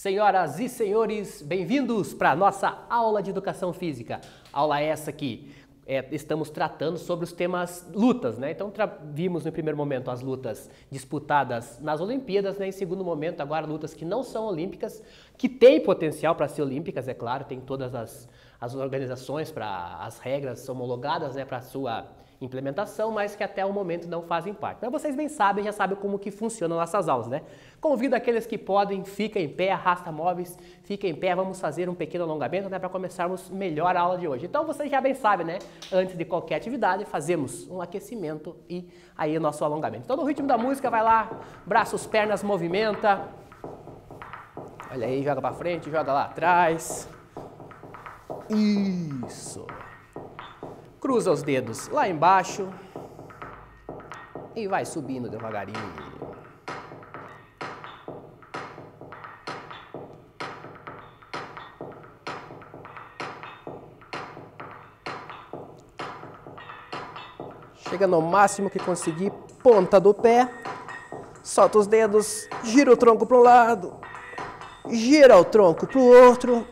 Senhoras e senhores, bem-vindos para a nossa aula de Educação Física. Aula essa que estamos tratando sobre os temas lutas, né? Então vimos no primeiro momento as lutas disputadas nas Olimpíadas, né? Em segundo momento agora lutas que não são olímpicas, que têm potencial para ser olímpicas, é claro, tem todas as organizações, as regras são homologadas, né, para a sua implementação, mas que até o momento não fazem parte. Mas vocês bem sabem, já sabem como que funcionam nossas aulas, né? Convido aqueles que podem, fiquem em pé, arrasta móveis, fiquem em pé, vamos fazer um pequeno alongamento, né, para começarmos melhor a aula de hoje. Então vocês já bem sabem, né? Antes de qualquer atividade, fazemos um aquecimento e aí o nosso alongamento. Então no ritmo da música, vai lá, braços, pernas, movimenta. Olha aí, joga para frente, joga lá atrás. Isso. Cruza os dedos lá embaixo e vai subindo devagarinho. Chega no máximo que conseguir, ponta do pé, solta os dedos, gira o tronco para um lado, gira o tronco para o outro.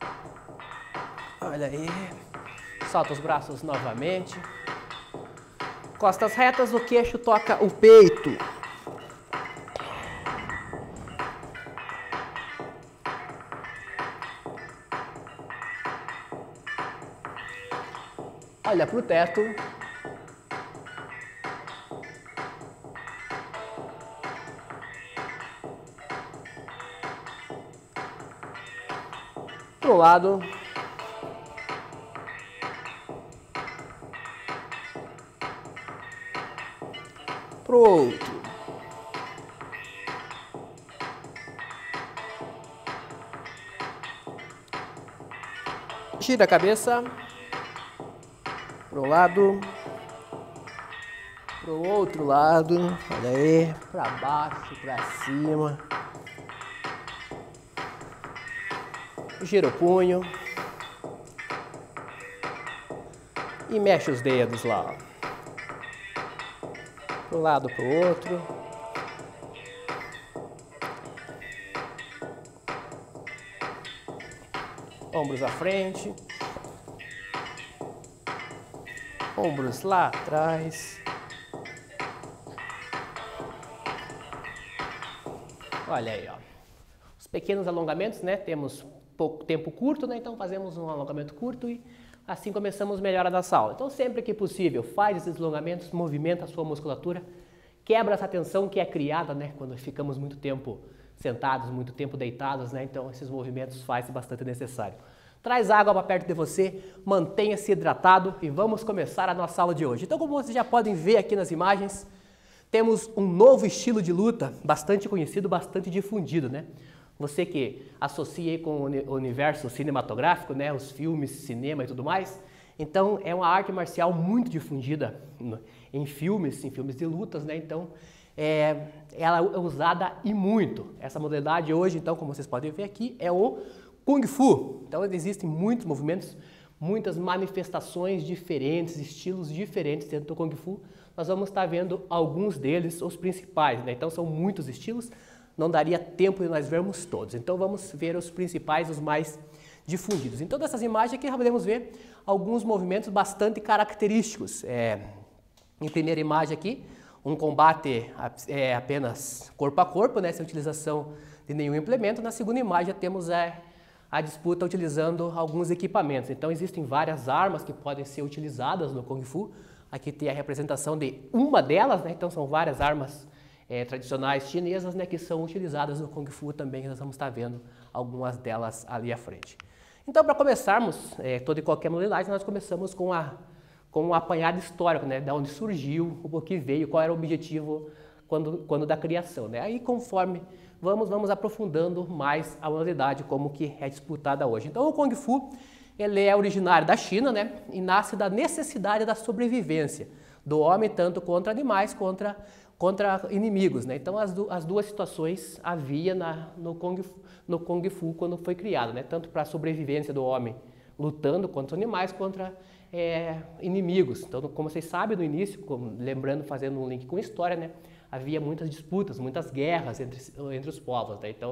Olha aí. Solta os braços novamente. Costas retas, o queixo toca o peito. Olha para o teto. Para um lado. Para o outro. Gira a cabeça. Para um lado. Para o outro lado. Olha aí. Para baixo, para cima. Gira o punho. E mexe os dedos lá. Para um lado, para o outro. Ombros à frente. Ombros lá atrás. Olha aí, ó. Os pequenos alongamentos, né? Temos pouco tempo curto, né? Então fazemos um alongamento curto e assim começamos melhor a nossa aula. Então sempre que possível, faz esses alongamentos, movimenta a sua musculatura, quebra essa tensão que é criada, né, quando ficamos muito tempo sentados, muito tempo deitados, né? Então esses movimentos fazem bastante necessário. Traz água para perto de você, mantenha-se hidratado e vamos começar a nossa aula de hoje. Então, como vocês já podem ver aqui nas imagens, temos um novo estilo de luta, bastante conhecido, bastante difundido, né? Você que associa aí com o universo cinematográfico, né, os filmes, cinema e tudo mais, então é uma arte marcial muito difundida em filmes de lutas, né? Então ela é usada e muito. Essa modalidade hoje, então, como vocês podem ver aqui, é o Kung Fu. Então existem muitos movimentos, muitas manifestações diferentes, estilos diferentes dentro do Kung Fu. Nós vamos estar vendo alguns deles, os principais, né? Então são muitos estilos. Não daria tempo de nós vermos todos. Então vamos ver os principais, os mais difundidos. Então dessas imagens aqui podemos ver alguns movimentos bastante característicos. Em primeira imagem aqui, um combate apenas corpo a corpo, né, sem utilização de nenhum implemento. Na segunda imagem temos a disputa utilizando alguns equipamentos. Então existem várias armas que podem ser utilizadas no Kung Fu. Aqui tem a representação de uma delas, né? Então são várias armas tradicionais chinesas, né, que são utilizadas no Kung Fu também, nós vamos estar vendo algumas delas ali à frente. Então, para começarmos toda e qualquer modalidade, nós começamos com um apanhado histórico, né, de onde surgiu, o que veio, qual era o objetivo quando da criação, né? Aí, conforme vamos aprofundando mais a modalidade, como que é disputada hoje. Então, o Kung Fu, ele é originário da China, né, e nasce da necessidade da sobrevivência do homem, tanto contra animais, contra inimigos, né? Então as duas situações havia no Kung Fu quando foi criado, né? Tanto para a sobrevivência do homem lutando contra animais, contra inimigos. Então, como vocês sabem no início, lembrando, fazendo um link com história, né? Havia muitas disputas, muitas guerras entre os povos, né? Então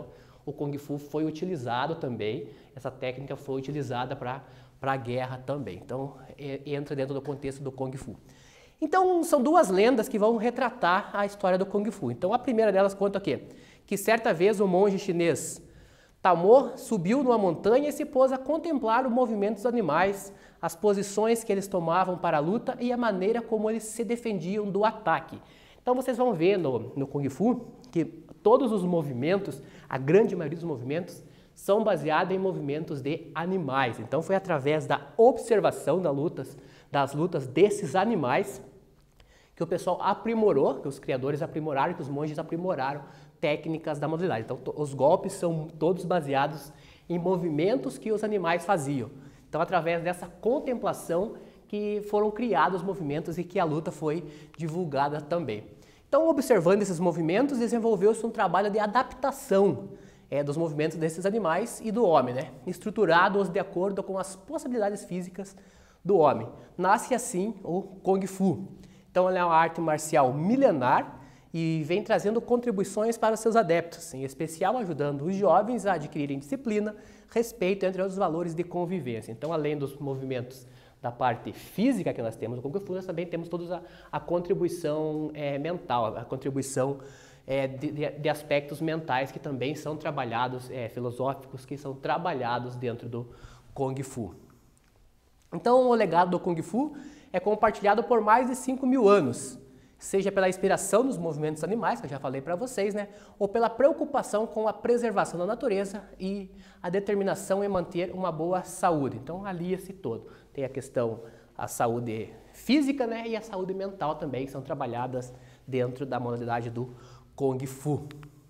o Kung Fu foi utilizado também, essa técnica foi utilizada para a guerra também. Então, entra dentro do contexto do Kung Fu. Então, são duas lendas que vão retratar a história do Kung Fu. Então, a primeira delas conta o quê? Que certa vez o monge chinês Tamo subiu numa montanha e se pôs a contemplar o movimento dos animais, as posições que eles tomavam para a luta e a maneira como eles se defendiam do ataque. Então, vocês vão ver no Kung Fu que todos os movimentos, a grande maioria dos movimentos, são baseados em movimentos de animais. Então, foi através da observação das lutas desses animais que o pessoal aprimorou, que os criadores aprimoraram, que os monges aprimoraram técnicas da modalidade. Então, os golpes são todos baseados em movimentos que os animais faziam. Então, através dessa contemplação que foram criados os movimentos e que a luta foi divulgada também. Então, observando esses movimentos, desenvolveu-se um trabalho de adaptação dos movimentos desses animais e do homem, né? Estruturados de acordo com as possibilidades físicas do homem. Nasce assim o Kung Fu. Então, ela é uma arte marcial milenar e vem trazendo contribuições para os seus adeptos, em especial ajudando os jovens a adquirirem disciplina, respeito, entre outros valores de convivência. Então, além dos movimentos da parte física que nós temos no Kung Fu, nós também temos toda a contribuição mental, a contribuição de aspectos mentais que também são trabalhados, filosóficos, que são trabalhados dentro do Kung Fu. Então, o legado do Kung Fu é compartilhado por mais de 5.000 anos, seja pela inspiração dos movimentos animais, que eu já falei para vocês, né, ou pela preocupação com a preservação da natureza e a determinação em manter uma boa saúde. Então, alia-se todo. Tem a questão, a saúde física, né, e a saúde mental também, que são trabalhadas dentro da modalidade do Kung Fu.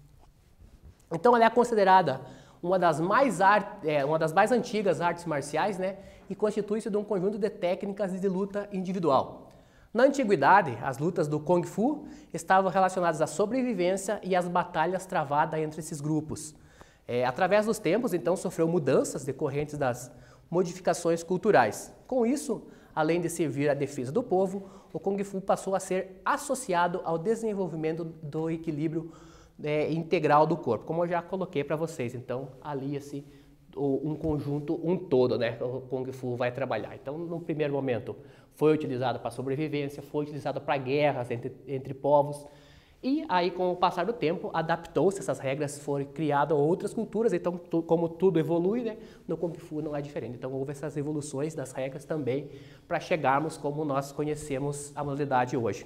Então, ela é considerada uma das mais antigas artes marciais, né, e constitui-se de um conjunto de técnicas de luta individual. Na antiguidade, as lutas do Kung Fu estavam relacionadas à sobrevivência e às batalhas travadas entre esses grupos. Através dos tempos, então, sofreu mudanças decorrentes das modificações culturais. Com isso, além de servir à defesa do povo, o Kung Fu passou a ser associado ao desenvolvimento do equilíbrio integral do corpo, como eu já coloquei para vocês. Então, alia-se um conjunto, um todo, né? O Kung Fu vai trabalhar. Então, no primeiro momento, foi utilizado para sobrevivência, foi utilizado para guerras entre povos, e aí, com o passar do tempo, adaptou-se, essas regras foram criadas outras culturas, então, como tudo evolui, né? No Kung Fu não é diferente. Então, houve essas evoluções das regras também, para chegarmos como nós conhecemos a modalidade hoje,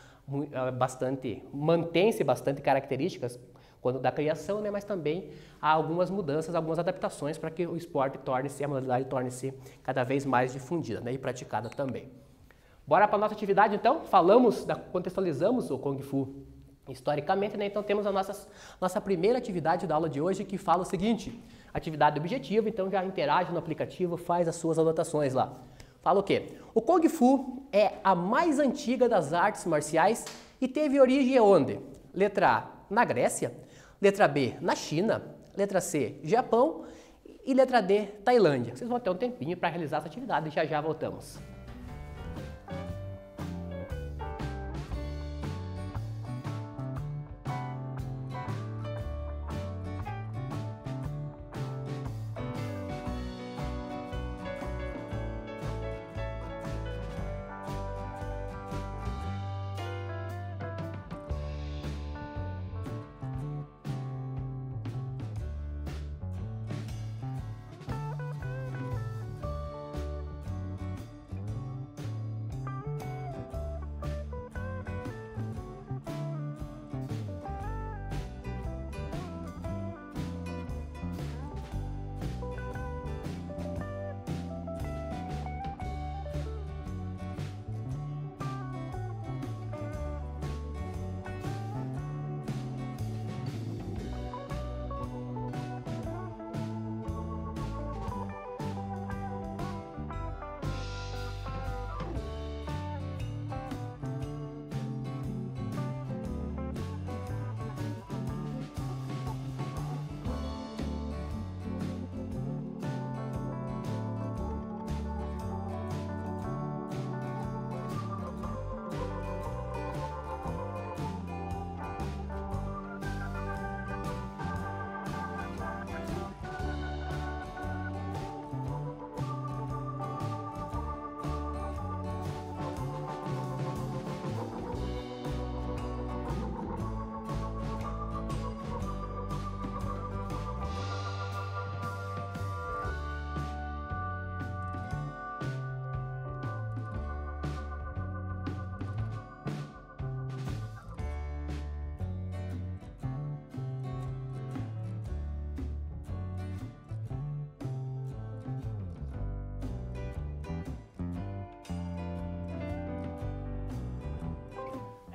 mantém-se bastante características quando da criação, né, mas também há algumas mudanças, algumas adaptações para que o esporte a modalidade torne-se cada vez mais difundida, né, e praticada também. Bora para a nossa atividade então? Contextualizamos o Kung Fu historicamente, né, então temos a nossa primeira atividade da aula de hoje que fala o seguinte, atividade objetiva, então já interage no aplicativo, faz as suas anotações lá. Fala o quê? O Kung Fu é a mais antiga das artes marciais e teve origem onde? Letra A, na Grécia. Letra B, na China. Letra C, Japão. E letra D, Tailândia. Vocês vão ter um tempinho para realizar essa atividade e já voltamos.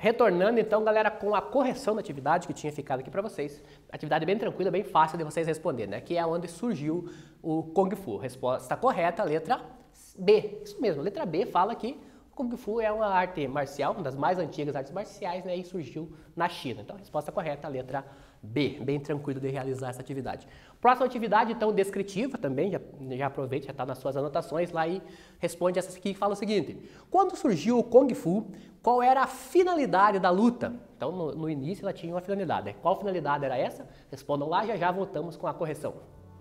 Retornando então, galera, com a correção da atividade que tinha ficado aqui para vocês. Atividade bem tranquila, bem fácil de vocês responderem, né? Que é onde surgiu o Kung Fu. Resposta correta, letra B. Isso mesmo, letra B fala que o Kung Fu é uma arte marcial, uma das mais antigas artes marciais, né? E surgiu na China. Então, resposta correta, letra B. Bem tranquilo de realizar essa atividade. Próxima atividade, então, descritiva também. Já aproveite, já está nas suas anotações lá e responde essa aqui que fala o seguinte. Quando surgiu o Kung Fu, qual era a finalidade da luta? Então, no início ela tinha uma finalidade. Qual finalidade era essa? Respondam lá, já voltamos com a correção.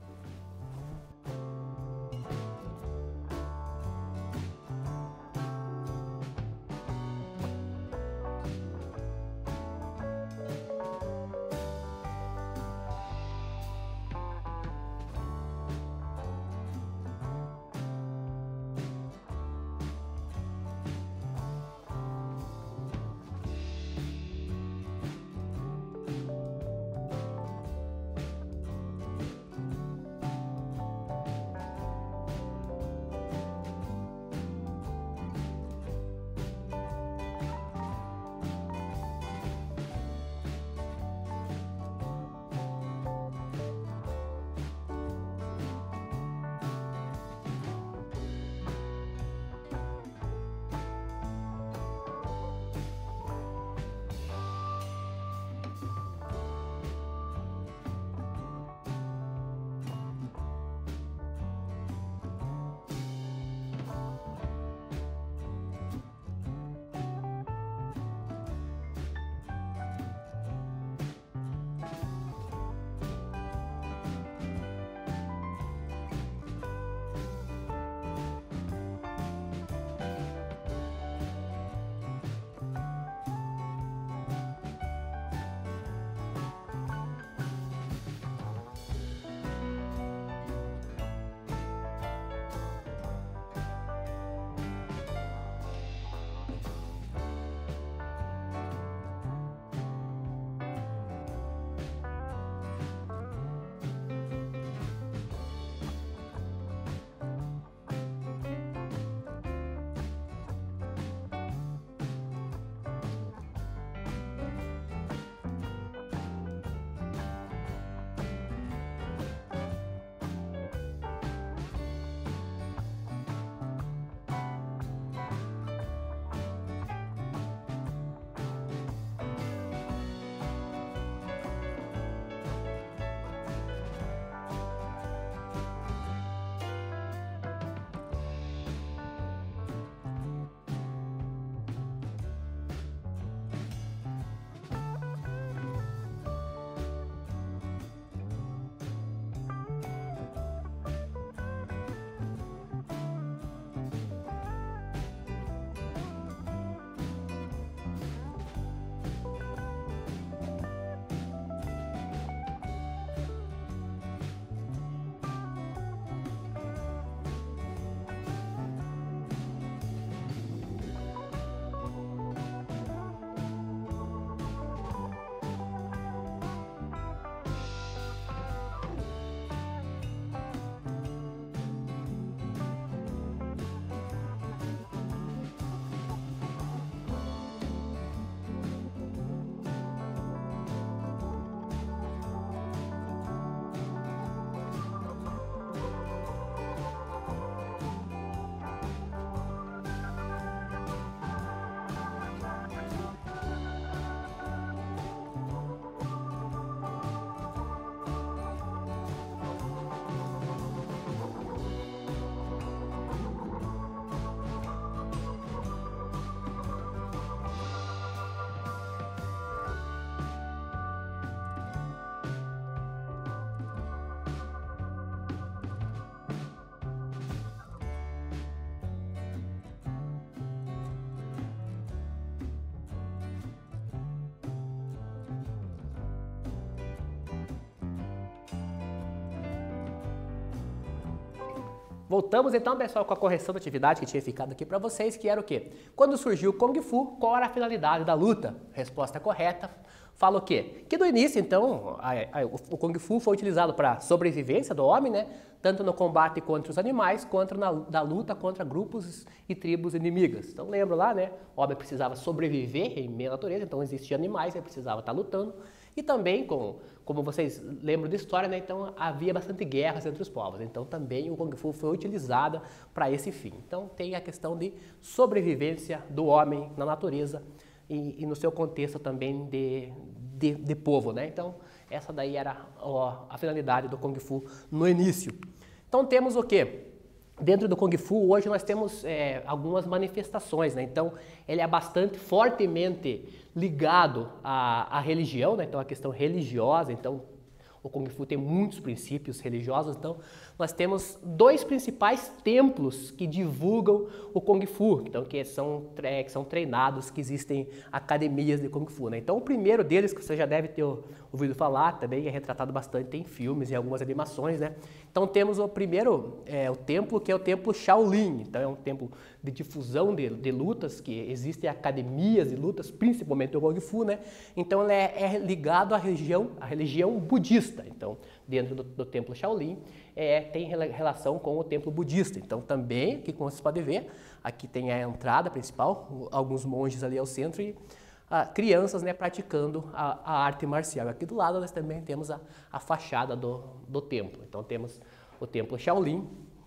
Voltamos então, pessoal, com a correção da atividade que tinha ficado aqui para vocês, que era o quê? Quando surgiu o Kung Fu, qual era a finalidade da luta? Resposta correta fala o quê? Que no início, então, o Kung Fu foi utilizado para sobrevivência do homem, né? Tanto no combate contra os animais, quanto na luta contra grupos e tribos inimigas. Então lembra lá, né? O homem precisava sobreviver em meio à natureza, então existiam animais, ele precisava estar lutando. E também, como vocês lembram da história, né? Então havia bastante guerras entre os povos. Então também o Kung Fu foi utilizado para esse fim. Então tem a questão de sobrevivência do homem na natureza e no seu contexto também de povo, né? Então essa daí era a finalidade do Kung Fu no início. Então temos o quê? Dentro do Kung Fu, hoje nós temos algumas manifestações, né? Então ele é bastante fortemente ligado à religião, né? Então a questão religiosa, então o Kung Fu tem muitos princípios religiosos, então nós temos dois principais templos que divulgam o Kung Fu, então que são treinados, que existem academias de Kung Fu, né? Então o primeiro deles, que você já deve ter ouvido falar, também é retratado bastante em filmes e algumas animações, né? Então temos o primeiro, o templo, que é o templo Shaolin, então é um templo de difusão de lutas, que existem academias de lutas, principalmente o Kung Fu, né? Então ele é ligado à religião budista. Então, dentro do templo Shaolin, tem relação com o templo budista. Então, também, aqui como vocês podem ver, aqui tem a entrada principal, alguns monges ali ao centro e crianças, né, praticando a arte marcial. Aqui do lado nós também temos a fachada do templo. Então, temos o templo Shaolin,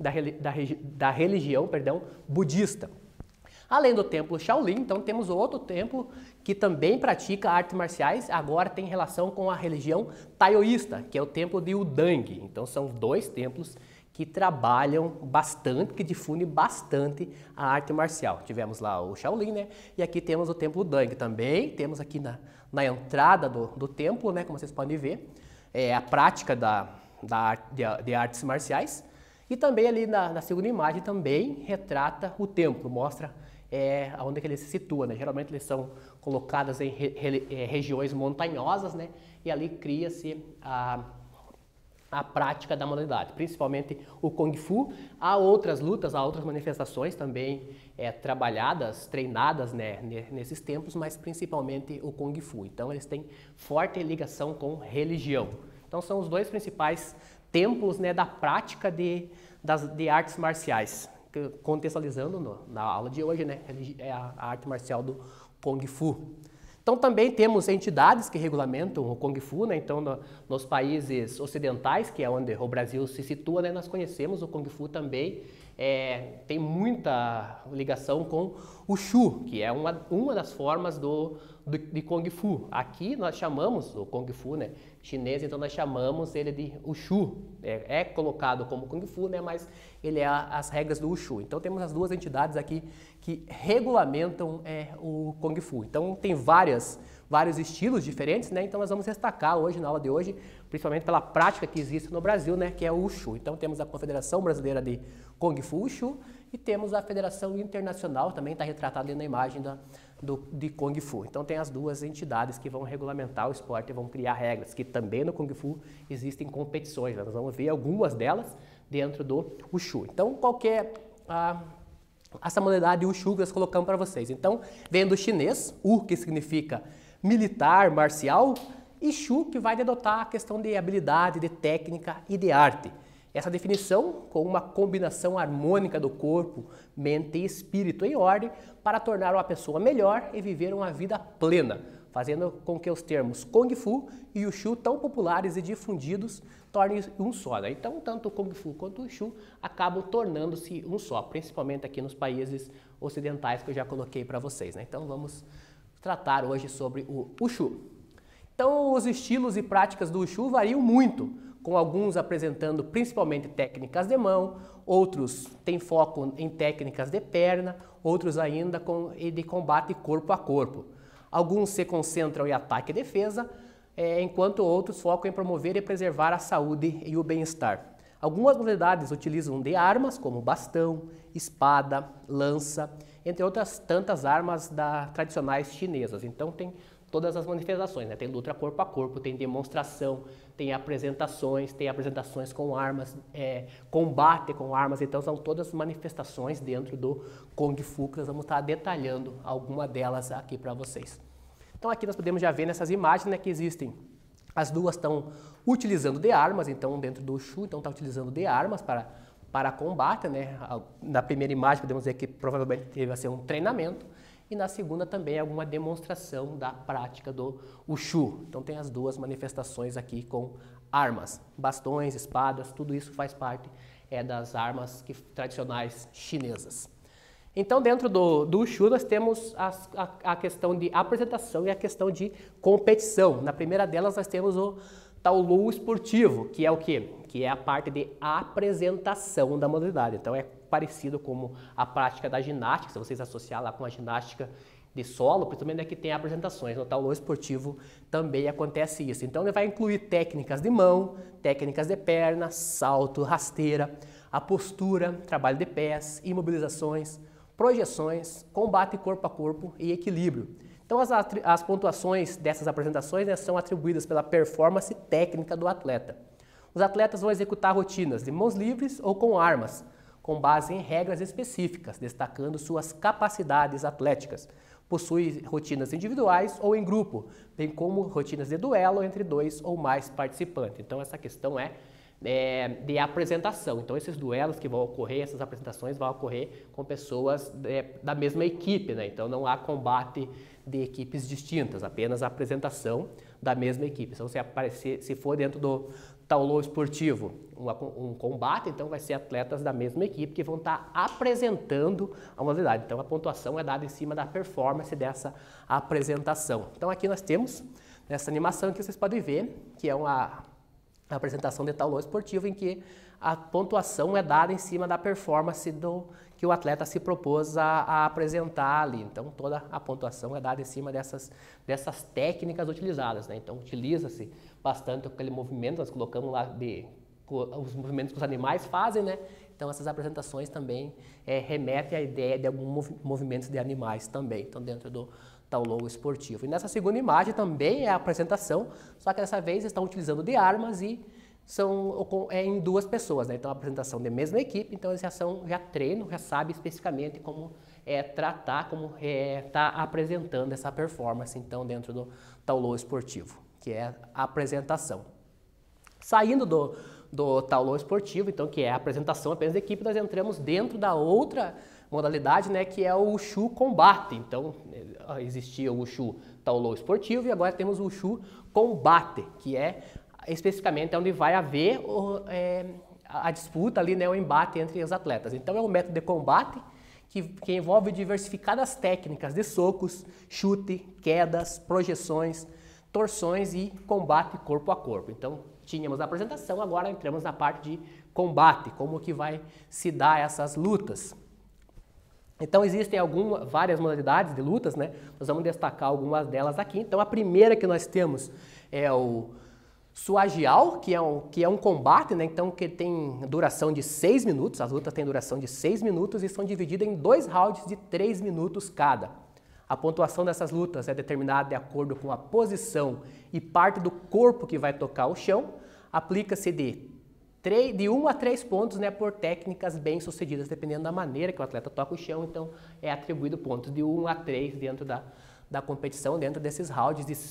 da religião budista. Além do templo Shaolin, então temos outro templo que também pratica artes marciais, agora tem relação com a religião taoísta, que é o templo de Wudang. Então são dois templos que trabalham bastante, que difundem bastante a arte marcial. Tivemos lá o Shaolin, né? E aqui temos o templo Wudang também, temos aqui na entrada do templo, né? Como vocês podem ver, a prática de artes marciais. E também ali na segunda imagem também retrata o templo, mostra onde que ele se situa, né? Geralmente eles são colocados em regiões montanhosas, né? E ali cria-se a prática da modalidade, principalmente o Kung Fu. Há outras lutas, há outras manifestações também trabalhadas, treinadas, né, nesses templos, mas principalmente o Kung Fu. Então eles têm forte ligação com religião. Então são os dois principais templos, né, da prática de artes marciais. Contextualizando na aula de hoje, né, é a arte marcial do Kung Fu. Então também temos entidades que regulamentam o Kung Fu, né? Então nos países ocidentais, que é onde o Brasil se situa, né, nós conhecemos o Kung Fu também, tem muita ligação com o Shu, que é uma das formas de Kung Fu. Aqui nós chamamos o Kung Fu, né, chinês, então nós chamamos ele de Wushu. É colocado como Kung Fu, né, mas ele é as regras do Wushu. Então temos as duas entidades aqui que regulamentam o Kung Fu. Então tem vários estilos diferentes, né? Então nós vamos destacar hoje, na aula de hoje, principalmente pela prática que existe no Brasil, né, que é o Wushu. Então temos a Confederação Brasileira de Kung Fu Wushu e temos a Federação Internacional, também está retratada ali na imagem de Kung Fu. Então tem as duas entidades que vão regulamentar o esporte e vão criar regras, que também no Kung Fu existem competições, né? Nós vamos ver algumas delas dentro do Wushu. Então qual que é essa modalidade Wushu que nós colocamos para vocês? Então vem do chinês, Wu, que significa militar, marcial, e Shu, que vai denotar a questão de habilidade, de técnica e de arte. Essa definição com uma combinação harmônica do corpo, mente e espírito em ordem para tornar uma pessoa melhor e viver uma vida plena, fazendo com que os termos Kung Fu e Wushu, tão populares e difundidos, tornem um só, né? Então, tanto o Kung Fu quanto o Wushu acabam tornando-se um só, principalmente aqui nos países ocidentais que eu já coloquei para vocês, né? Então, vamos tratar hoje sobre o Wushu. Então, os estilos e práticas do Wushu variam muito, com alguns apresentando principalmente técnicas de mão, outros têm foco em técnicas de perna, outros ainda de combate corpo a corpo. Alguns se concentram em ataque e defesa, enquanto outros focam em promover e preservar a saúde e o bem-estar. Algumas modalidades utilizam de armas como bastão, espada, lança, entre outras tantas armas tradicionais chinesas. Então tem todas as manifestações, né? Tem luta corpo a corpo, tem demonstração, tem apresentações com armas, combate com armas, então são todas manifestações dentro do Kung Fu, que nós vamos estar detalhando alguma delas aqui para vocês. Então aqui nós podemos já ver nessas imagens, né, que existem, as duas estão utilizando de armas, então dentro do Wushu, então está utilizando de armas para combate, né? Na primeira imagem podemos dizer que provavelmente deve ser um treinamento, e na segunda também alguma demonstração da prática do Wushu. Então tem as duas manifestações aqui com armas, bastões, espadas, tudo isso faz parte das armas tradicionais chinesas. Então dentro do Wushu nós temos a questão de apresentação e a questão de competição. Na primeira delas nós temos o Taolu esportivo, que é o quê? Que é a parte de apresentação da modalidade. Então é parecido com a prática da ginástica, se vocês associar lá com a ginástica de solo, principalmente é que tem apresentações. No taolu esportivo também acontece isso. Então ele vai incluir técnicas de mão, técnicas de perna, salto, rasteira, a postura, trabalho de pés, imobilizações, projeções, combate corpo a corpo e equilíbrio. Então as pontuações dessas apresentações, né, são atribuídas pela performance técnica do atleta. Os atletas vão executar rotinas de mãos livres ou com armas, com base em regras específicas, destacando suas capacidades atléticas. Possui rotinas individuais ou em grupo, bem como rotinas de duelo entre 2 ou mais participantes. Então essa questão é de apresentação. Então esses duelos que vão ocorrer, essas apresentações vão ocorrer com pessoas da mesma equipe, né? Então não há combate de equipes distintas, apenas a apresentação da mesma equipe. Então se for dentro do taolu esportivo um combate, então vai ser atletas da mesma equipe que vão estar apresentando a modalidade. Então a pontuação é dada em cima da performance dessa apresentação. Então aqui nós temos nessa animação que vocês podem ver que é uma apresentação de taolu esportivo em que a pontuação é dada em cima da performance que o atleta se propôs a apresentar ali. Então toda a pontuação é dada em cima dessas técnicas utilizadas, né? Então utiliza-se bastante aquele movimento, nós colocamos lá os movimentos que os animais fazem, né? Então essas apresentações também remetem à ideia de alguns movimentos de animais também, então dentro do taolu esportivo. E nessa segunda imagem também é a apresentação, só que dessa vez estão utilizando de armas e são em 2 pessoas, né? Então a apresentação da mesma equipe, então eles já treinam, já sabem especificamente como tratar, como tá apresentando essa performance então dentro do taolu esportivo, que é a apresentação. Saindo do taolu esportivo, então que é a apresentação apenas da equipe, nós entramos dentro da outra modalidade, né, que é o Wushu combate. Então existia o Wushu taolu esportivo e agora temos o Wushu combate, que é especificamente onde vai haver a disputa ali, né, o embate entre os atletas. Então é um método de combate que envolve diversificadas técnicas de socos, chute, quedas, projeções, torções e combate corpo a corpo. Então tínhamos a apresentação, agora entramos na parte de combate, como que vai se dar essas lutas. Então existem várias modalidades de lutas, né? Nós vamos destacar algumas delas aqui. Então a primeira que nós temos é o Suajiao, que é um combate, né? Então que tem duração de 6 minutos, as lutas têm duração de 6 minutos e são divididas em 2 rounds de 3 minutos cada. A pontuação dessas lutas é determinada de acordo com a posição e parte do corpo que vai tocar o chão. Aplica-se de 1 a 3 pontos, né, por técnicas bem sucedidas, dependendo da maneira que o atleta toca o chão, então é atribuído pontos de 1 a 3 dentro da competição, dentro desses rounds de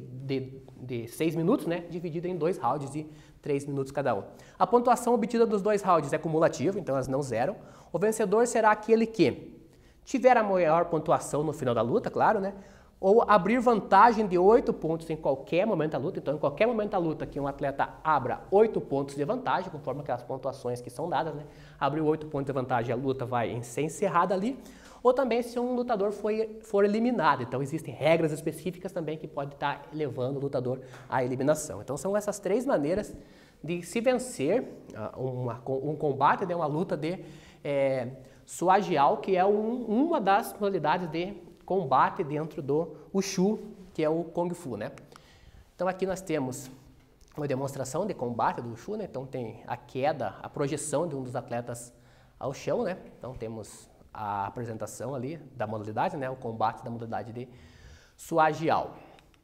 6 minutos, né, dividido em 2 rounds de 3 minutos cada um. A pontuação obtida dos 2 rounds é cumulativa, então elas não zeram. O vencedor será aquele que tiver a maior pontuação no final da luta, claro, né? Ou abrir vantagem de 8 pontos em qualquer momento da luta. Então, em qualquer momento da luta que um atleta abra 8 pontos de vantagem, conforme aquelas pontuações que são dadas, né? Abriu 8 pontos de vantagem, a luta vai ser encerrada ali. Ou também se um lutador for eliminado. Então, existem regras específicas também que podem estar levando o lutador à eliminação. Então, são essas 3 maneiras de se vencer um combate, né? Uma luta de Suajiao, que é uma das modalidades de combate dentro do Wushu, que é o Kung Fu, né? Então aqui nós temos uma demonstração de combate do Wushu, né? Então tem a queda, a projeção de um dos atletas ao chão, né? Então temos a apresentação ali da modalidade, né? O combate da modalidade de Suajiao.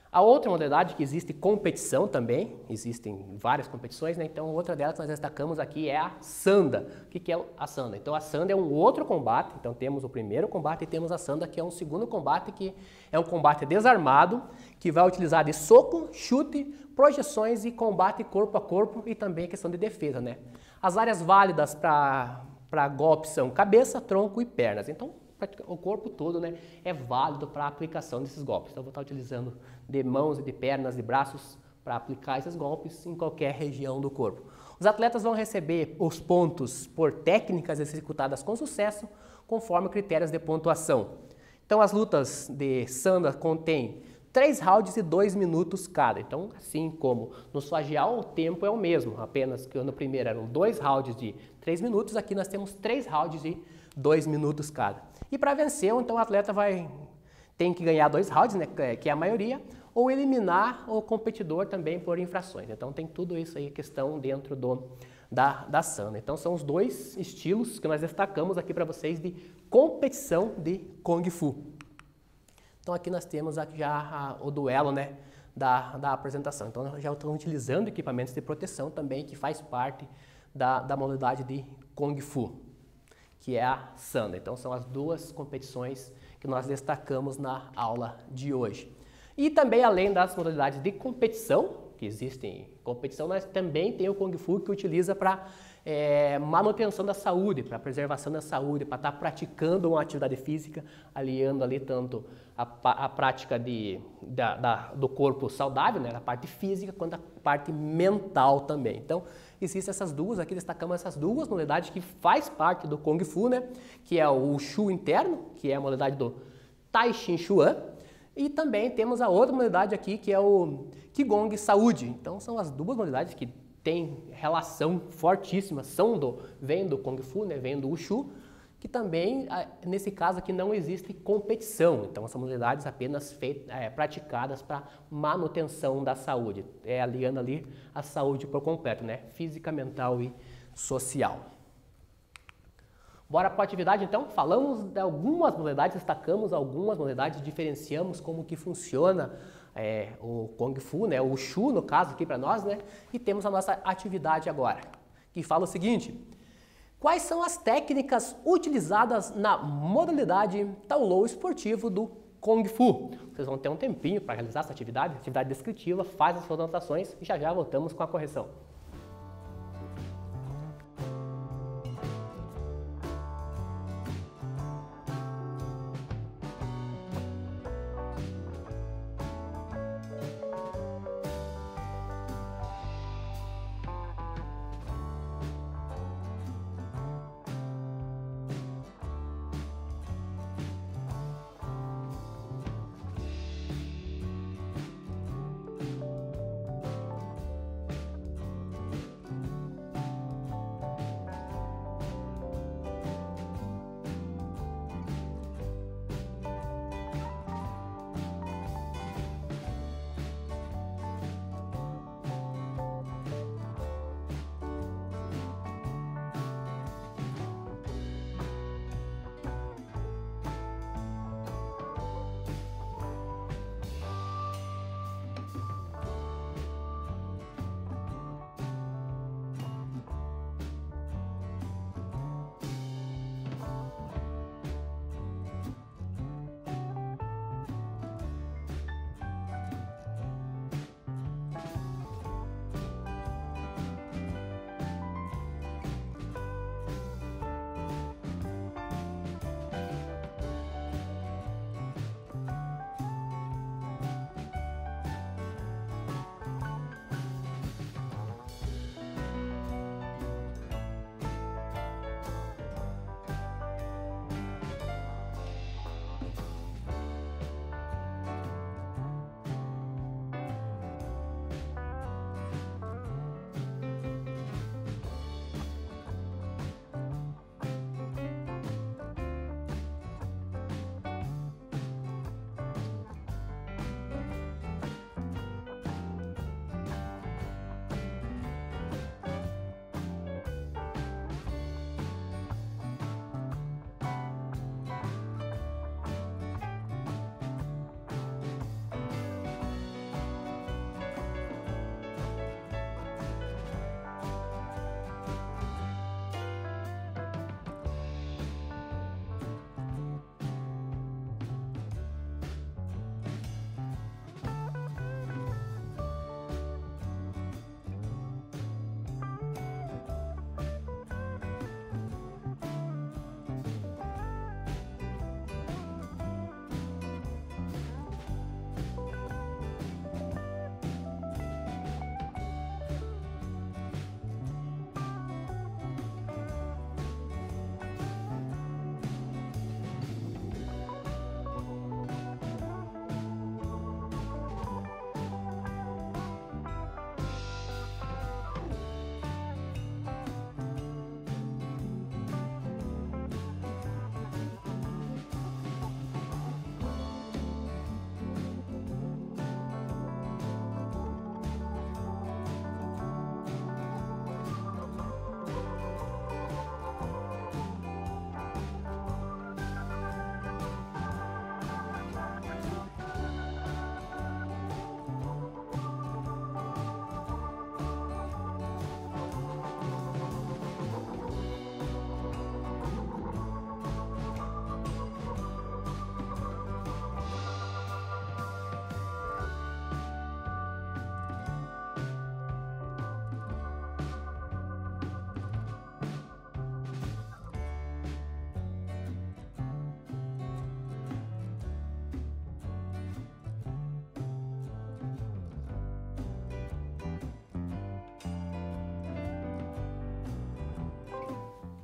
A outra modalidade que existe competição também, existem várias competições, né? Então outra delas que nós destacamos aqui é a sanda. O que é a sanda? Então a sanda é um outro combate, então temos o primeiro combate e temos a sanda, que é um segundo combate, que é um combate desarmado, que vai utilizar de soco, chute, projeções e combate corpo a corpo e também questão de defesa, né? As áreas válidas para golpes são cabeça, tronco e pernas, então o corpo todo, né, é válido para a aplicação desses golpes. Então, eu vou estar utilizando de mãos e de pernas e braços para aplicar esses golpes em qualquer região do corpo. Os atletas vão receber os pontos por técnicas executadas com sucesso, conforme critérios de pontuação. Então, as lutas de sanda contêm 3 rounds e 2 minutos cada. Então, assim como no Swagial, o tempo é o mesmo, apenas que no primeiro eram 2 rounds de 3 minutos, aqui nós temos 3 rounds de 2 minutos cada. E para vencer, então o atleta tem que ganhar 2 rounds, né, que é a maioria, ou eliminar o competidor também por infrações. Então tem tudo isso aí, questão dentro da sanda. Então são os 2 estilos que nós destacamos aqui para vocês de competição de Kung Fu. Então aqui nós temos já o duelo, né, da apresentação. Então já estão utilizando equipamentos de proteção também, que faz parte da modalidade de Kung Fu, que é a sanda. Então são as 2 competições que nós destacamos na aula de hoje. E também, além das modalidades de competição, que existem competição, nós também tem o Kung Fu, que utiliza para manutenção da saúde, para preservação da saúde, para estar praticando uma atividade física, aliando ali tanto a prática do corpo saudável, né, da parte física, quanto a parte mental também. Então, existem essas 2, aqui destacamos essas 2 modalidades que faz parte do Kung Fu, né, que é o Wushu interno, que é a modalidade do Tai Chi Chuan, e também temos a outra modalidade aqui, que é o Qigong Saúde. Então, são as 2 modalidades que têm relação fortíssima, vêm do Kung Fu, né, vêm do Wushu, que também, nesse caso aqui, não existe competição. Então, são modalidades apenas praticadas para manutenção da saúde, aliando ali a saúde por completo, né? Física, mental e social. Bora para a atividade, então? Falamos de algumas modalidades, destacamos algumas modalidades, diferenciamos como que funciona o Kung Fu, né? O Wushu, no caso, aqui para nós, né? E temos a nossa atividade agora, que fala o seguinte: quais são as técnicas utilizadas na modalidade Taolou esportivo do Kung Fu? Vocês vão ter um tempinho para realizar essa atividade descritiva, faz as suas anotações e já voltamos com a correção.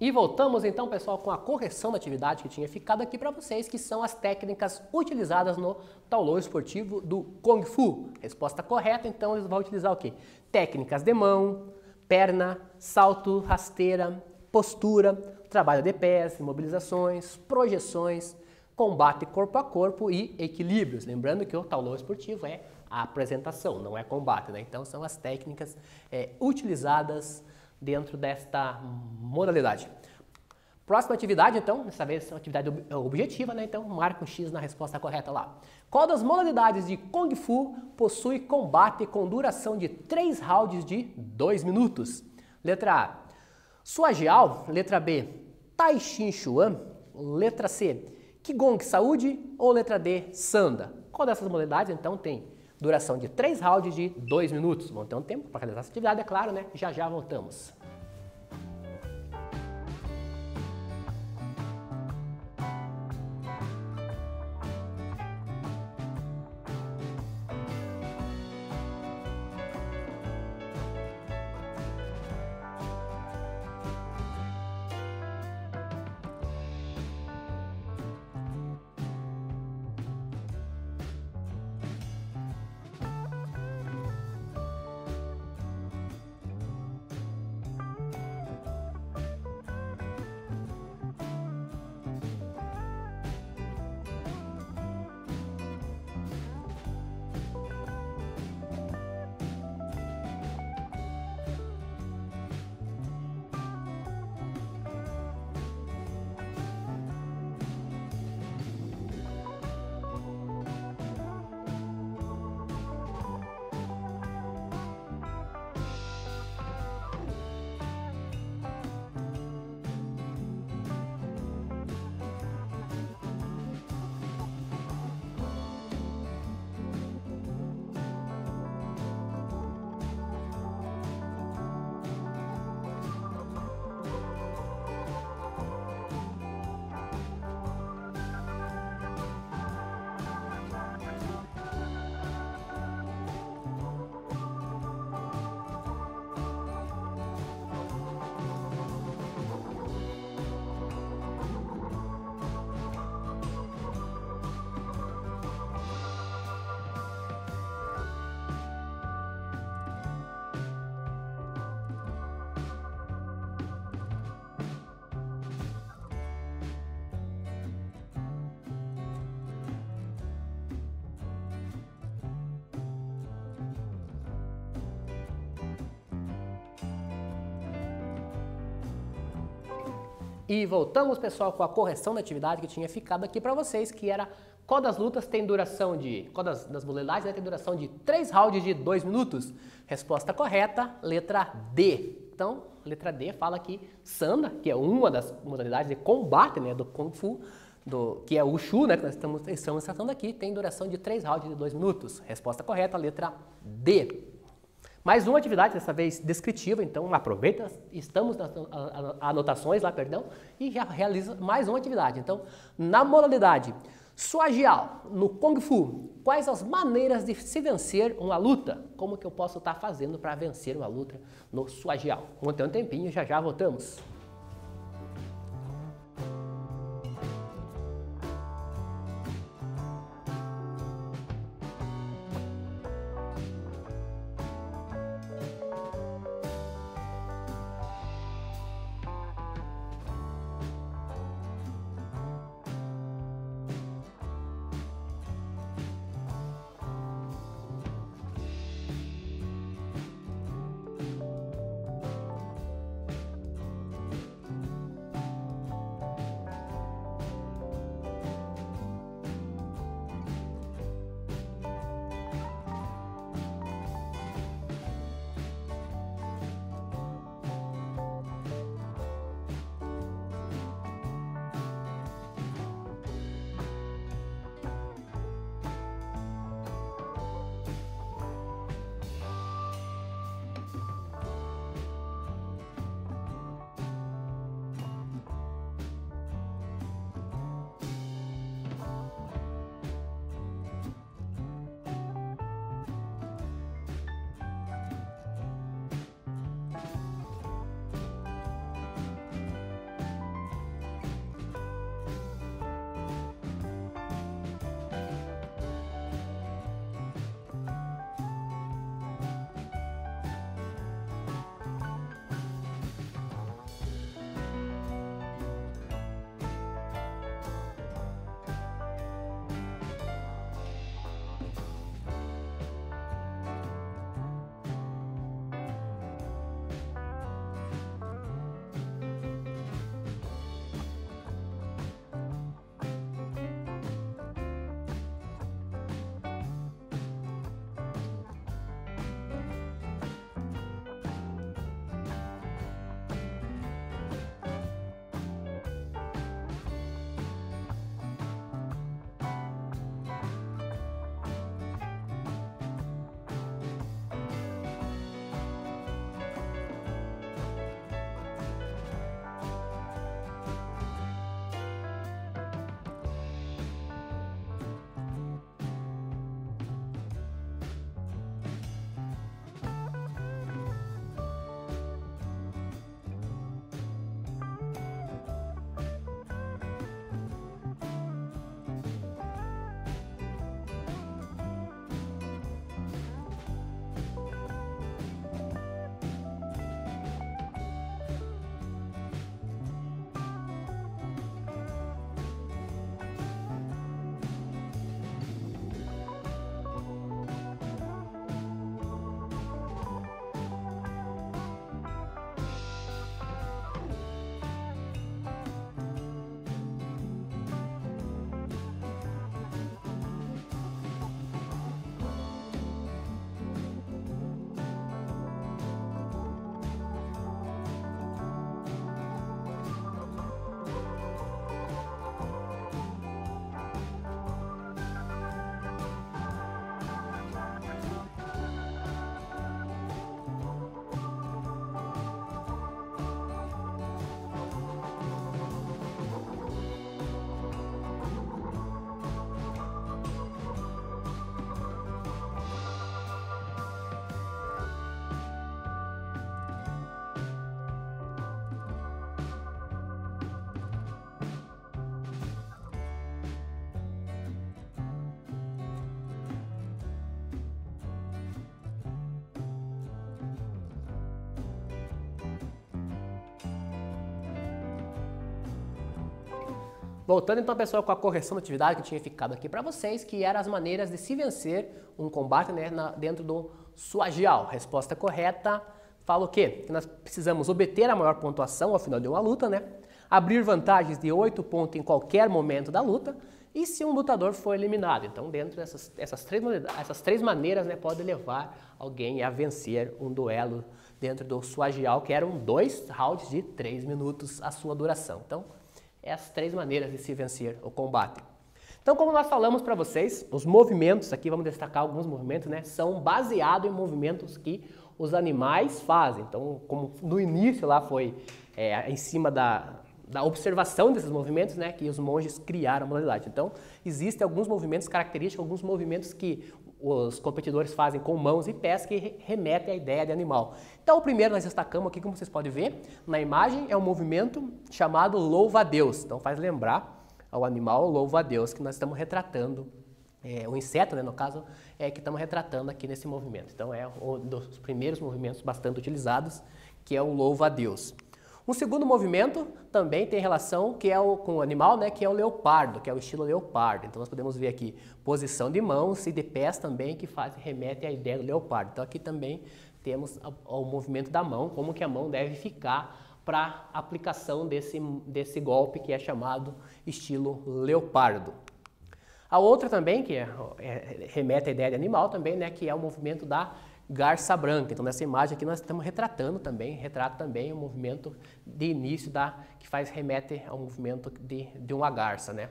E voltamos então, pessoal, com a correção da atividade que tinha ficado aqui para vocês, que são as técnicas utilizadas no taolô esportivo do Kung Fu. Resposta correta, então, eles vão utilizar o quê? Técnicas de mão, perna, salto, rasteira, postura, trabalho de pés, imobilizações, projeções, combate corpo a corpo e equilíbrios. Lembrando que o taolô esportivo é a apresentação, não é combate, né? Então são as técnicas utilizadas dentro desta modalidade. Próxima atividade, então, dessa vez uma atividade objetiva, né? Então marca um X na resposta correta lá. Qual das modalidades de Kung Fu possui combate com duração de 3 rounds de 2 minutos? Letra A, Sua Jiao. Letra B, Tai Chi Chuan. Letra C, Qigong Saúde. Ou letra D, Sanda. Qual dessas modalidades, então, tem duração de 3 rounds de 2 minutos? Vamos ter um tempo para realizar essa atividade, é claro, né? Já já voltamos. E voltamos, pessoal, com a correção da atividade que tinha ficado aqui para vocês, que era qual das lutas tem duração de... Qual das modalidades, né, tem duração de 3 rounds de 2 minutos? Resposta correta, letra D. Então, letra D fala que Sanda, que é uma das modalidades de combate, né, do Kung Fu, que é o Wushu, né, que nós estamos tratando aqui, tem duração de 3 rounds de 2 minutos. Resposta correta, letra D. Mais uma atividade, dessa vez descritiva, então aproveita, estamos nas anotações lá, perdão, e já realiza mais uma atividade. Então, na modalidade Sua Jiao, no Kung Fu, quais as maneiras de se vencer uma luta? Como que eu posso estar fazendo para vencer uma luta no Sua Jiao? Vamos ter um tempinho, já já voltamos. Voltando então, pessoal, com a correção da atividade que tinha ficado aqui para vocês, que eram as maneiras de se vencer um combate, né, dentro do Suagial. Resposta correta fala o quê? Que nós precisamos obter a maior pontuação ao final de uma luta, né? Abrir vantagens de 8 pontos em qualquer momento da luta e se um lutador for eliminado. Então, dentro dessas três maneiras, né, pode levar alguém a vencer um duelo dentro do Suagial, que eram 2 rounds de 3 minutos a sua duração. Então, as 3 maneiras de se vencer o combate. Então, como nós falamos para vocês, os movimentos, aqui vamos destacar alguns movimentos, né, são baseados em movimentos que os animais fazem. Então, como no início lá foi em cima da observação desses movimentos, né, que os monges criaram a modalidade. Então, existem alguns movimentos característicos, alguns movimentos que os competidores fazem com mãos e pés que remetem à ideia de animal. Então, o primeiro nós destacamos aqui, como vocês podem ver, na imagem é um movimento chamado louva-a-Deus. Então, faz lembrar ao animal louva-a-Deus, que nós estamos retratando, o inseto, né, no caso, que estamos retratando aqui nesse movimento. Então, é um dos primeiros movimentos bastante utilizados, que é o louva-a-Deus. Um segundo movimento também tem relação com o animal, né, que é o leopardo, que é o estilo leopardo. Então, nós podemos ver aqui posição de mãos e de pés também, que remete à ideia do leopardo. Então, aqui também temos o movimento da mão, como que a mão deve ficar para aplicação desse golpe que é chamado estilo leopardo. A outra também, que remete à ideia de animal também, né, que é o movimento da garça branca. Então, nessa imagem aqui nós estamos retrata também o movimento de início que remete ao movimento de uma garça, né?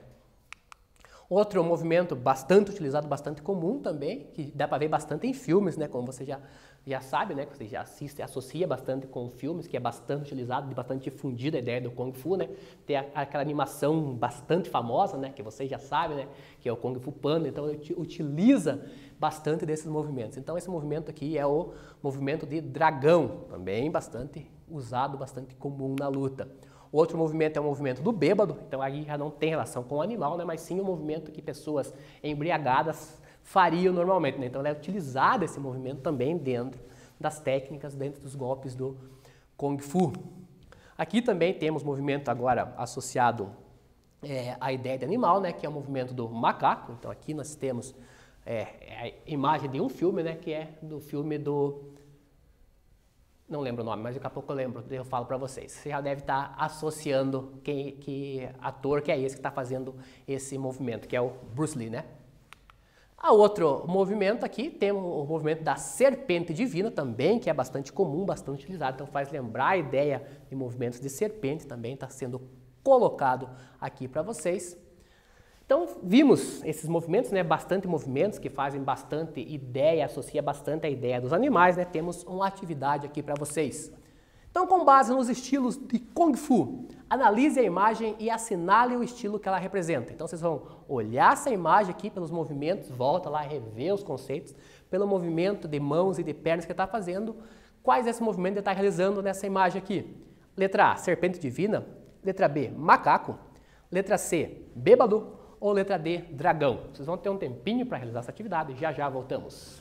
Outro movimento bastante utilizado, bastante comum também, que dá para ver bastante em filmes, né? Como você já sabe, né? Que você já assiste, associa bastante com filmes, que é bastante utilizado, bastante difundida a ideia do Kung Fu, né? Tem aquela animação bastante famosa, né? Que você já sabe, né? Que é o Kung Fu Panda. Então, ele utiliza bastante desses movimentos. Então, esse movimento aqui é o movimento de dragão, também bastante usado, bastante comum na luta. O outro movimento é o movimento do bêbado, então aí já não tem relação com o animal, né, mas sim o movimento que pessoas embriagadas fariam normalmente, né? Então é utilizado esse movimento também dentro das técnicas, dentro dos golpes do Kung Fu. Aqui também temos movimento agora associado à ideia de animal, né, que é o movimento do macaco. Então aqui nós temos a imagem de um filme, né, que é do filme do... Não lembro o nome, mas daqui a pouco eu falo para vocês. Você já deve estar associando que ator que é esse que está fazendo esse movimento, que é o Bruce Lee, né? A outro movimento aqui, tem o movimento da serpente divina também, que é bastante comum, bastante utilizado. Então faz lembrar a ideia de movimentos de serpente, também está sendo colocado aqui para vocês. Então, vimos esses movimentos, né, bastante movimentos que fazem bastante ideia, associa bastante a ideia dos animais, né? Temos uma atividade aqui para vocês. Então, com base nos estilos de Kung Fu, analise a imagem e assinale o estilo que ela representa. Então, vocês vão olhar essa imagem aqui pelos movimentos, volta lá, rever os conceitos, pelo movimento de mãos e de pernas que está fazendo, quais é esse movimento que está realizando nessa imagem aqui. Letra A, serpente divina. Letra B, macaco. Letra C, bêbado. Ou letra D, dragão. Vocês vão ter um tempinho para realizar essa atividade. Já já voltamos.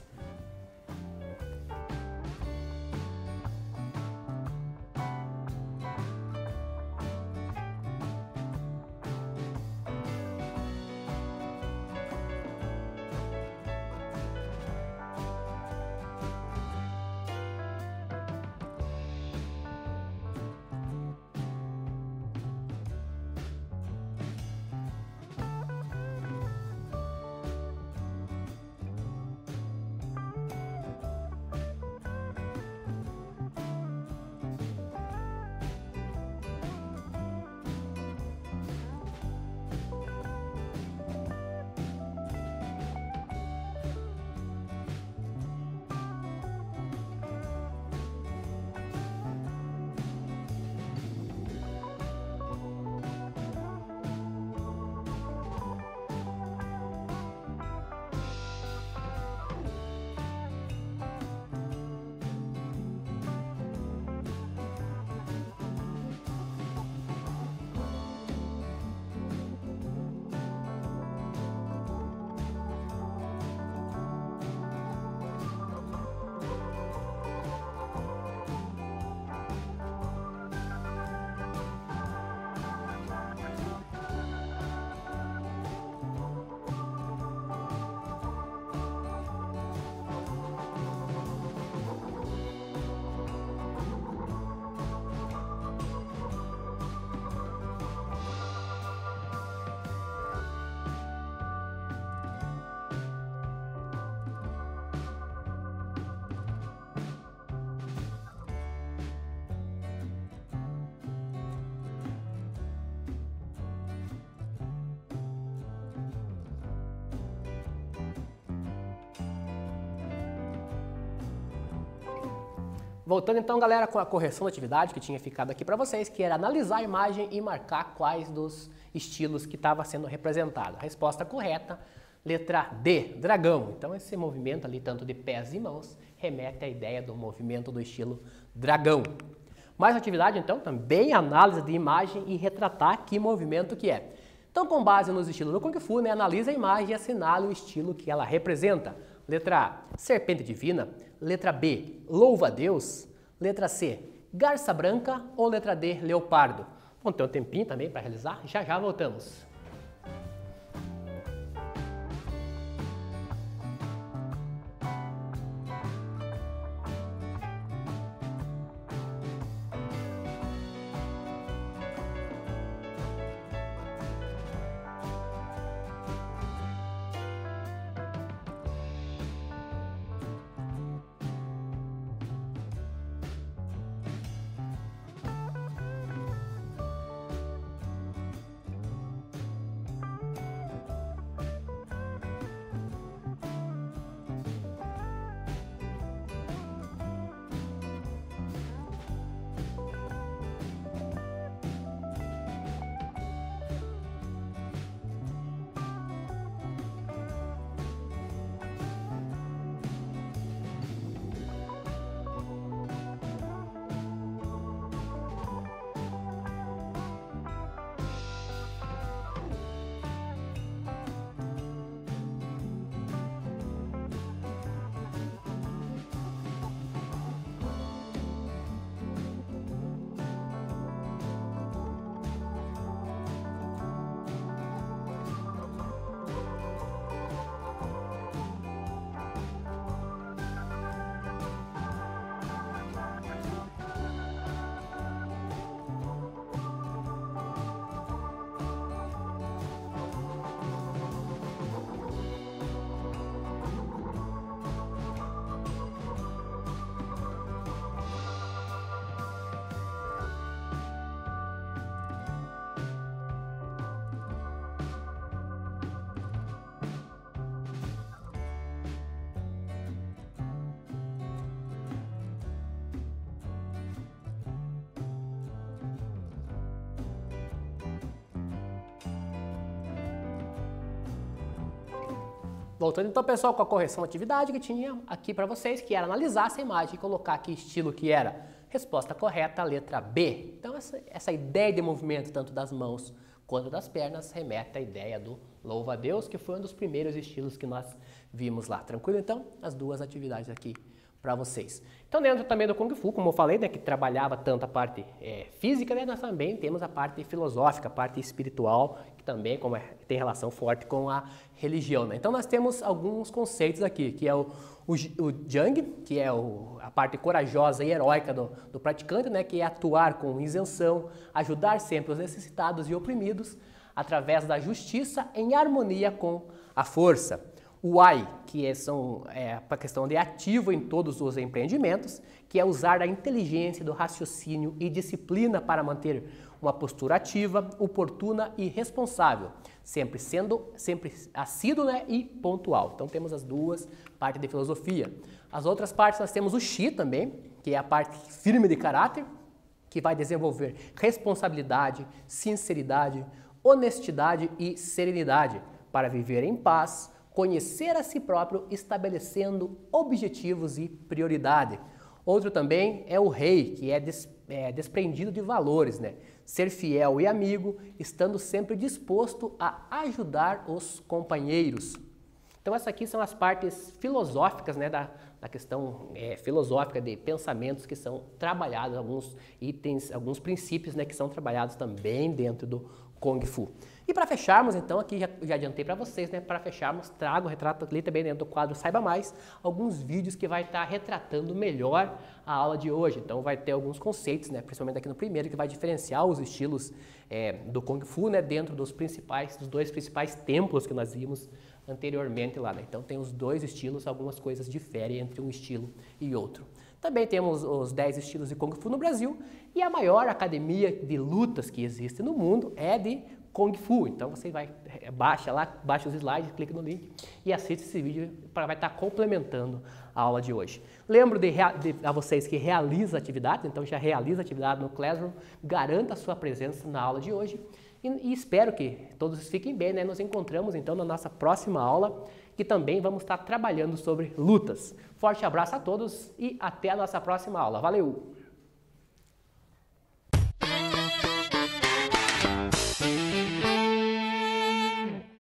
Voltando então, galera, com a correção da atividade que tinha ficado aqui para vocês, que era analisar a imagem e marcar quais dos estilos que estava sendo representado. A resposta correta, letra D, dragão. Então esse movimento ali, tanto de pés e mãos, remete à ideia do movimento do estilo dragão. Mais atividade então, também análise de imagem e retratar que movimento que é. Então, com base nos estilos do Kung Fu, analisa a imagem e assinale o estilo que ela representa. Letra A, serpente divina. Letra B, louva a Deus. Letra C, garça branca. Ou letra D, leopardo. Vamos ter um tempinho também para realizar. Já já voltamos. Voltando então, pessoal, com a correção da atividade que tinha aqui para vocês, que era analisar essa imagem e colocar que estilo que era. Resposta correta, letra B. Então, essa ideia de movimento, tanto das mãos quanto das pernas, remete à ideia do louva a Deus, que foi um dos primeiros estilos que nós vimos lá. Tranquilo? Então, as duas atividades aqui para vocês. Então, dentro também do Kung Fu, como eu falei, né, que trabalhava tanto a parte física, né, nós também temos a parte filosófica, a parte espiritual, que também tem relação forte com a religião. Né? Então, nós temos alguns conceitos aqui, que é o Jang, que é a parte corajosa e heróica do praticante, né, que é atuar com isenção, ajudar sempre os necessitados e oprimidos, através da justiça em harmonia com a força. O Wai, que é a questão de ativo em todos os empreendimentos, que é usar da inteligência, do raciocínio e disciplina para manter uma postura ativa, oportuna e responsável, sempre assíduo, né, e pontual. Então temos as duas partes de filosofia. As outras partes nós temos o Shi também, que é a parte firme de caráter, que vai desenvolver responsabilidade, sinceridade, honestidade e serenidade para viver em paz, conhecer a si próprio, estabelecendo objetivos e prioridade. Outro também é o Rei, que é desprendido de valores, né? Ser fiel e amigo, estando sempre disposto a ajudar os companheiros. Então essas aqui são as partes filosóficas, né, da questão filosófica de pensamentos que são trabalhados, alguns itens, alguns princípios, né, que são trabalhados também dentro do Kung Fu. E para fecharmos, então, aqui já adiantei para vocês, né? Para fecharmos, trago, retrato ali também dentro do quadro Saiba Mais, alguns vídeos que vai estar retratando melhor a aula de hoje. Então vai ter alguns conceitos, né? Principalmente aqui no primeiro, que vai diferenciar os estilos do Kung Fu, né? Dentro dos dois principais templos que nós vimos anteriormente lá, né? Então tem os dois estilos, algumas coisas diferem entre um estilo e outro. Também temos os 10 estilos de Kung Fu no Brasil e a maior academia de lutas que existe no mundo é de Kung Fu. Então você baixa lá, baixa os slides, clica no link e assiste esse vídeo vai estar complementando a aula de hoje. Lembro a vocês que realiza atividades, então já realiza atividade no Classroom, garanta a sua presença na aula de hoje e espero que todos fiquem bem, né? Nos encontramos então na nossa próxima aula, que também vamos estar trabalhando sobre lutas. Forte abraço a todos e até a nossa próxima aula. Valeu!